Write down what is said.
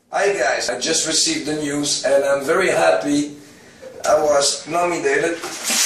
Hi guys, I just received the news and I'm very happy. I was nominated